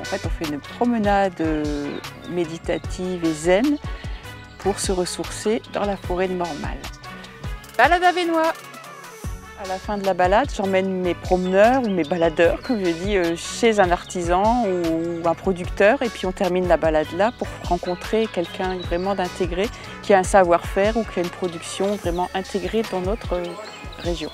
fait, on fait une promenade méditative et zen pour se ressourcer dans la forêt de Mormal. Balade à Vénois. À la fin de la balade, j'emmène mes promeneurs ou mes baladeurs, comme je dis, chez un artisan ou un producteur. Et puis on termine la balade là pour rencontrer quelqu'un vraiment d'intégré, qui a un savoir-faire ou qui a une production vraiment intégrée dans notre région.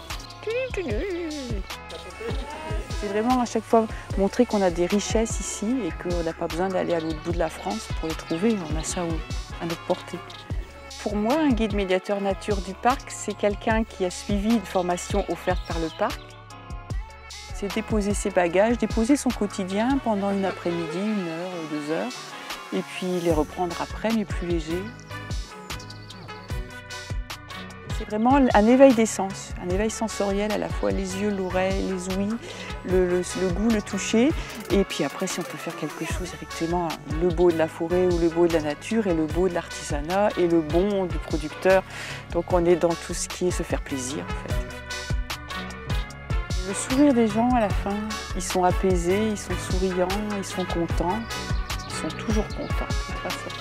C'est vraiment à chaque fois montrer qu'on a des richesses ici et qu'on n'a pas besoin d'aller à l'autre bout de la France pour les trouver. On a ça à notre portée. Pour moi, un guide médiateur nature du parc, c'est quelqu'un qui a suivi une formation offerte par le parc. C'est déposer ses bagages, déposer son quotidien pendant une après-midi, 1 heure, 2 heures, et puis les reprendre après, mais plus léger. C'est vraiment un éveil des sens, un éveil sensoriel, à la fois les yeux, l'oreille, les ouïes, le goût, le toucher. Et puis après, si on peut faire quelque chose, effectivement, le beau de la forêt ou le beau de la nature et le beau de l'artisanat et le bon du producteur. Donc on est dans tout ce qui est se faire plaisir, en fait. Le sourire des gens à la fin, ils sont apaisés, ils sont souriants, ils sont contents. Ils sont toujours contents, de toute façon.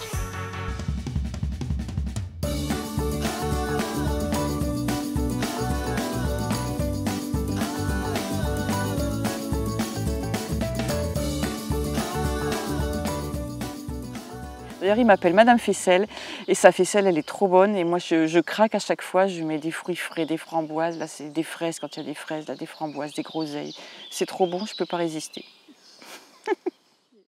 D'ailleurs, il m'appelle Madame Faisselle et sa faisselle, elle est trop bonne. Et moi, je craque à chaque fois. Je mets des fruits frais, des framboises. Là, c'est des fraises quand il y a des fraises, là, des framboises, des groseilles. C'est trop bon, je ne peux pas résister.